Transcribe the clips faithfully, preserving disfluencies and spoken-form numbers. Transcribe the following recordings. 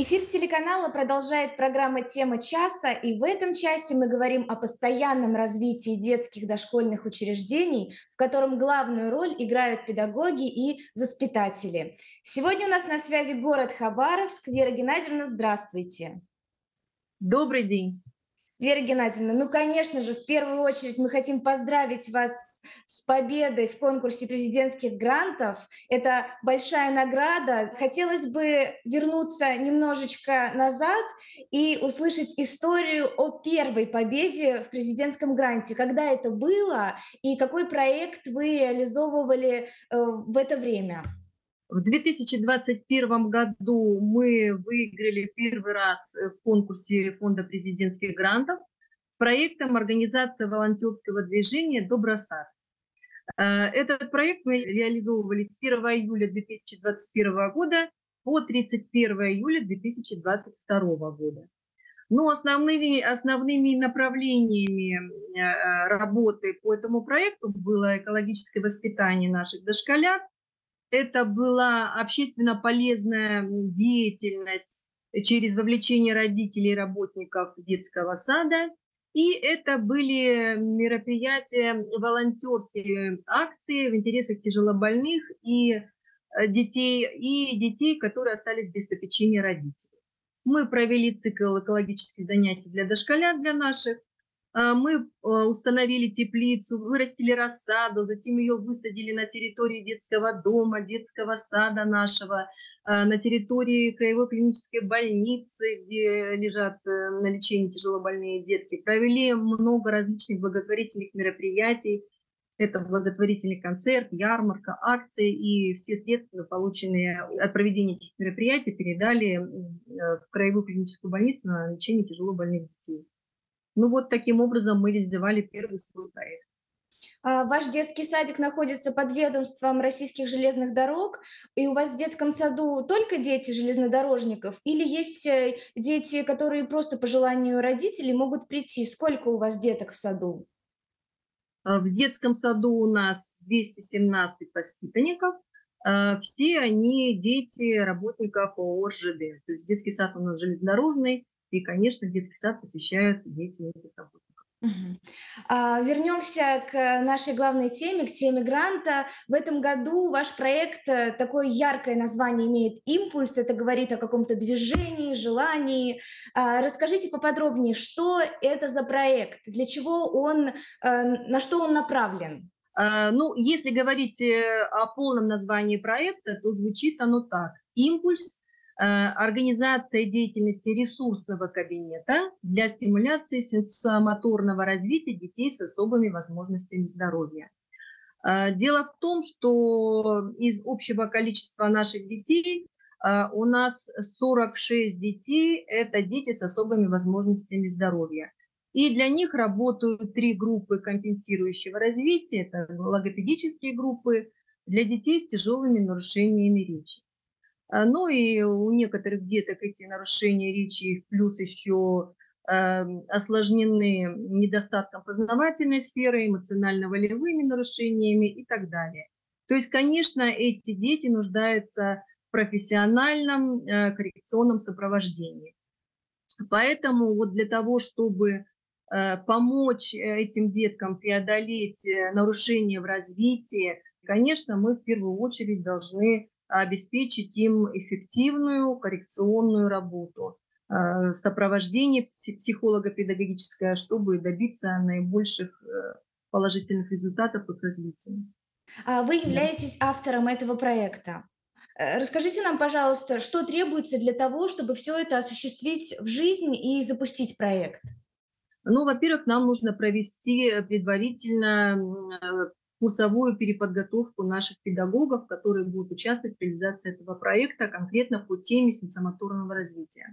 Эфир телеканала продолжает программа «Тема часа», и в этом часе мы говорим о постоянном развитии детских дошкольных учреждений, в котором главную роль играют педагоги и воспитатели. Сегодня у нас на связи город Хабаровск. Вера Геннадьевна, здравствуйте. Добрый день. Вера Геннадьевна, ну, конечно же, в первую очередь мы хотим поздравить вас с победой в конкурсе президентских грантов. Это большая награда. Хотелось бы вернуться немножечко назад и услышать историю о первой победе в президентском гранте. Когда это было и какой проект вы реализовывали э, в это время? В две тысячи двадцать первом году мы выиграли первый раз в конкурсе Фонда президентских грантов с проектом организации волонтерского движения «Добросад». Этот проект мы реализовывали с первого июля две тысячи двадцать первого года по тридцать первое июля две тысячи двадцать второго года. Но основными, основными направлениями работы по этому проекту было экологическое воспитание наших дошколят. Это была общественно полезная деятельность через вовлечение родителей и работников детского сада. И это были мероприятия, волонтерские акции в интересах тяжелобольных и детей, и детей, которые остались без попечения родителей. Мы провели цикл экологических занятий для дошколят, для наших. Мы установили теплицу, вырастили рассаду, затем ее высадили на территории детского дома, детского сада нашего, на территории краевой клинической больницы, где лежат на лечении тяжелобольные детки. Провели много различных благотворительных мероприятий. Это благотворительный концерт, ярмарка, акции, и все средства, полученные от проведения этих мероприятий, передали в краевую клиническую больницу на лечение тяжелобольных детей. Ну вот таким образом мы реализовали первый свой проект. Ваш детский садик находится под ведомством Российских железных дорог, и у вас в детском саду только дети железнодорожников, или есть дети, которые просто по желанию родителей могут прийти? Сколько у вас деток в саду? В детском саду у нас двести семнадцать воспитанников. Все они дети работников ООО РЖД. То есть детский сад у нас железнодорожный, и, конечно, детский сад посещают дети этих работников. Угу. А, вернемся к нашей главной теме, к теме гранта. В этом году ваш проект, такое яркое название имеет «Импульс». Это говорит о каком-то движении, желании. А, расскажите поподробнее, что это за проект, для чего он, на что он направлен? Ну, если говорить о полном названии проекта, то звучит оно так. «Импульс» – организация деятельности ресурсного кабинета для стимуляции сенсомоторного развития детей с особыми возможностями здоровья. Дело в том, что из общего количества наших детей у нас сорок шесть детей – это дети с особыми возможностями здоровья. И для них работают три группы компенсирующего развития. Это логопедические группы для детей с тяжелыми нарушениями речи. Ну и у некоторых деток эти нарушения речи плюс еще э, осложнены недостатком познавательной сферы, эмоционально-волевыми нарушениями и так далее. То есть, конечно, эти дети нуждаются в профессиональном э, коррекционном сопровождении. Поэтому вот для того, чтобы э, помочь этим деткам преодолеть нарушения в развитии, конечно, мы в первую очередь должны обеспечить им эффективную коррекционную работу, сопровождение психолого-педагогическое, чтобы добиться наибольших положительных результатов их развития. Вы являетесь автором этого проекта. Расскажите нам, пожалуйста, что требуется для того, чтобы все это осуществить в жизнь и запустить проект? Ну, во-первых, нам нужно провести предварительно курсовую переподготовку наших педагогов, которые будут участвовать в реализации этого проекта конкретно по теме сенсомоторного развития.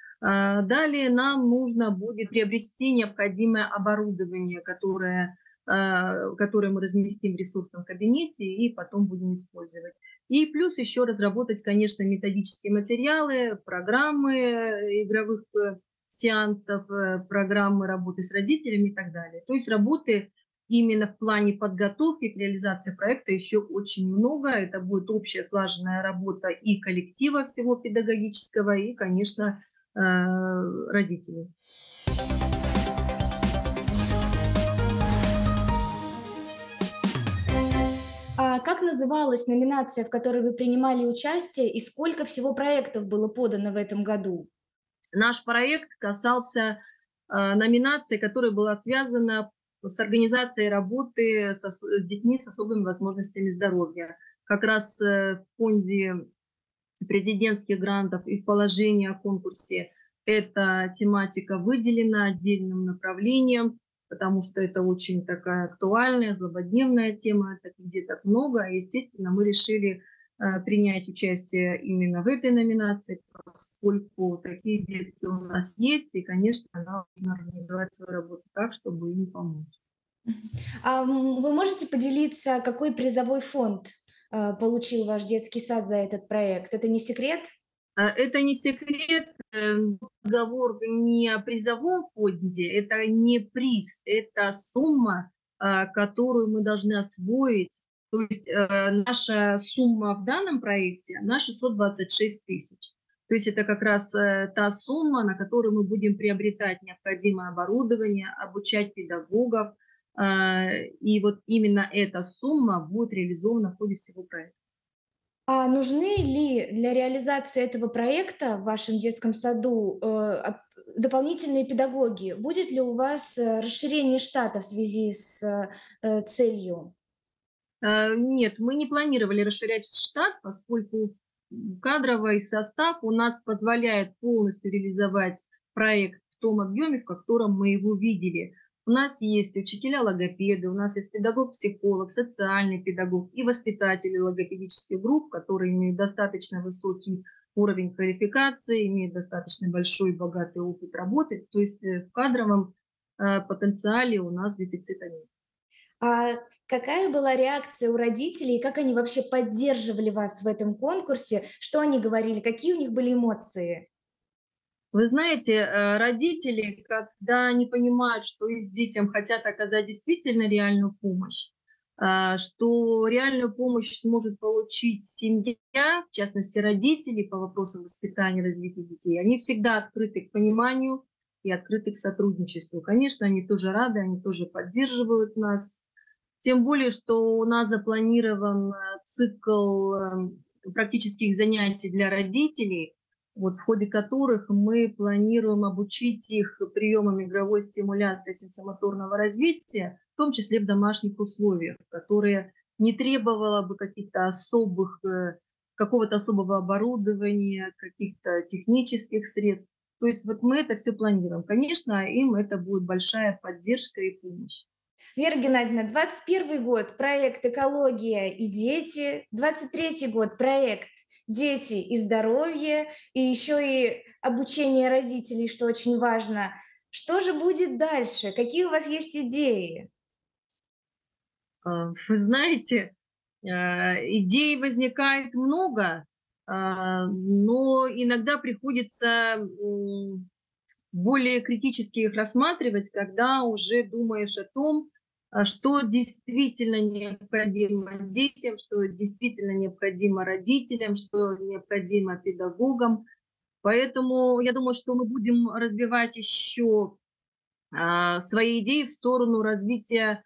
Далее нам нужно будет приобрести необходимое оборудование, которое, которое мы разместим в ресурсном кабинете и потом будем использовать. И плюс еще разработать, конечно, методические материалы, программы игровых сеансов, программы работы с родителями и так далее. То есть работы именно в плане подготовки к реализации проекта еще очень много. Это будет общая слаженная работа и коллектива всего педагогического, и, конечно, родителей. А как называлась номинация, в которой вы принимали участие, и сколько всего проектов было подано в этом году? Наш проект касался э, номинации, которая была связана с организацией работы со, с детьми с особыми возможностями здоровья. Как раз э, в фонде президентских грантов и в положении о конкурсе эта тематика выделена отдельным направлением, потому что это очень такая актуальная, злободневная тема, таких деток много. И, естественно, мы решили э, принять участие именно в этой номинации, поскольку такие детки у нас есть, и, конечно, нам нужно организовать свою работу так, чтобы им помочь. А вы можете поделиться, какой призовой фонд э, получил ваш детский сад за этот проект? Это не секрет? Это не секрет, разговор не о призовом фонде, это не приз, это сумма, которую мы должны освоить. То есть наша сумма в данном проекте, она шестьсот двадцать шесть тысяч. То есть это как раз та сумма, на которую мы будем приобретать необходимое оборудование, обучать педагогов. И вот именно эта сумма будет реализована в ходе всего проекта. А нужны ли для реализации этого проекта в вашем детском саду э, дополнительные педагоги? Будет ли у вас э, расширение штата в связи с э, целью? Нет, мы не планировали расширять штат, поскольку кадровый состав у нас позволяет полностью реализовать проект в том объеме, в котором мы его видели. У нас есть учителя-логопеды, у нас есть педагог-психолог, социальный педагог и воспитатели логопедических групп, которые имеют достаточно высокий уровень квалификации, имеют достаточно большой богатый опыт работы. То есть в кадровом потенциале у нас дефицита нет. А какая была реакция у родителей, как они вообще поддерживали вас в этом конкурсе? Что они говорили? Какие у них были эмоции? Вы знаете, родители, когда они понимают, что их детям хотят оказать действительно реальную помощь, что реальную помощь сможет получить семья, в частности родители по вопросам воспитания и развития детей, они всегда открыты к пониманию и открыты к сотрудничеству. Конечно, они тоже рады, они тоже поддерживают нас. Тем более, что у нас запланирован цикл практических занятий для родителей, вот, в ходе которых мы планируем обучить их приемам игровой стимуляции сенсомоторного развития, в том числе в домашних условиях, которые не требовало бы каких-то особых, какого-то особого оборудования, каких-то технических средств. То есть вот мы это все планируем. Конечно, им это будет большая поддержка и помощь. Вера Геннадьевна, двадцать первый год проект «Экология и дети», двадцать третий год проект «Дети и здоровье», и еще и обучение родителей, что очень важно. Что же будет дальше? Какие у вас есть идеи? Вы знаете, идей возникает много, но иногда приходится более критически их рассматривать, когда уже думаешь о том, что действительно необходимо детям, что действительно необходимо родителям, что необходимо педагогам. Поэтому я думаю, что мы будем развивать еще свои идеи в сторону развития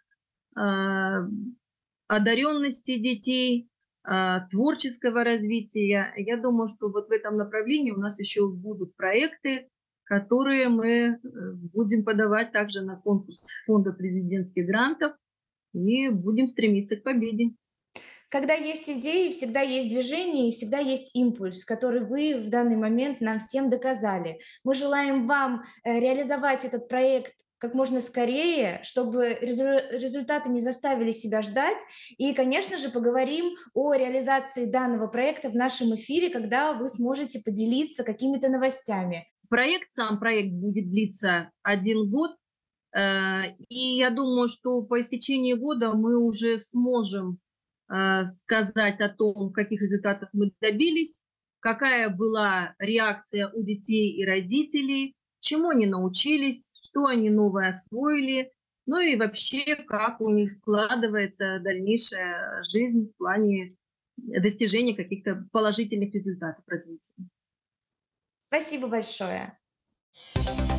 одаренности детей, творческого развития. Я думаю, что вот в этом направлении у нас еще будут проекты, которые мы будем подавать также на конкурс фонда президентских грантов и будем стремиться к победе. Когда есть идеи, всегда есть движение и всегда есть импульс, который вы в данный момент нам всем доказали. Мы желаем вам реализовать этот проект как можно скорее, чтобы результаты не заставили себя ждать. И, конечно же, поговорим о реализации данного проекта в нашем эфире, когда вы сможете поделиться какими-то новостями. Проект, сам проект будет длиться один год. И я думаю, что по истечении года мы уже сможем сказать о том, каких результатов мы добились, какая была реакция у детей и родителей, чему они научились, что они новое освоили. ну и вообще, как у них складывается дальнейшая жизнь в плане достижения каких-то положительных результатов развития. Спасибо большое.